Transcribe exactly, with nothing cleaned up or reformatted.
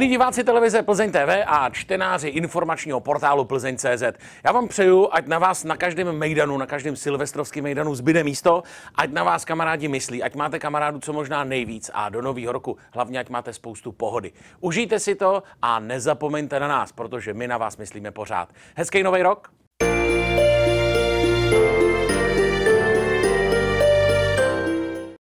Milí diváci televize Plzeň T V a čtenáři informačního portálu Plzeň tečka cé zet, já vám přeju, ať na vás na každém mejdanu, na každém silvestrovském mejdanu zbyde místo, ať na vás kamarádi myslí, ať máte kamarádů co možná nejvíc a do nového roku hlavně ať máte spoustu pohody. Užijte si to a nezapomeňte na nás, protože my na vás myslíme pořád. Hezký nový rok!